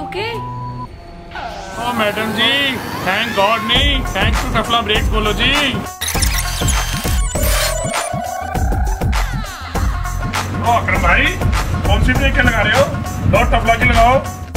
Okay? ओ madam ji, thank God नहीं, thanks to टफला ब्रेक्स बोलो जी। ओ अकरम भाई, कौन सी ब्रेक लगा रहे हो? दो टफला की लगाओ।